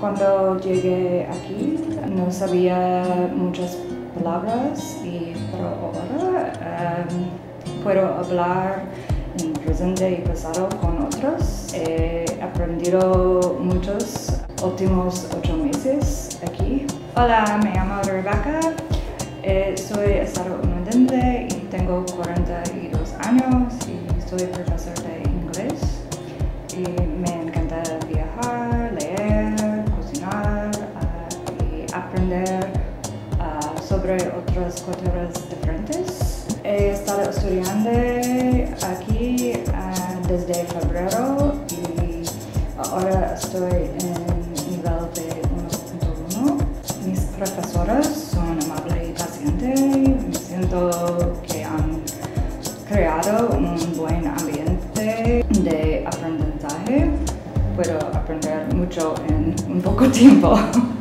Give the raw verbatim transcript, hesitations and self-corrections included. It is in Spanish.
Cuando llegué aquí no sabía muchas palabras, y pero ahora um, puedo hablar en presente y pasado con otros. He aprendido muchos últimos ocho meses aquí. Hola, me llamo Rebekah, eh, soy estadounidense y tengo cuarenta y dos años y soy profesora de inglés. Y me encanta viajar, leer, cocinar uh, y aprender uh, sobre otras culturas diferentes. He estado estudiando aquí uh, desde febrero y ahora estoy en nivel de uno punto uno. Mis profesoras son amables y pacientes. Me siento que han creado un buen ambiente de aprendizaje. Puedo aprender mucho en un poco tiempo.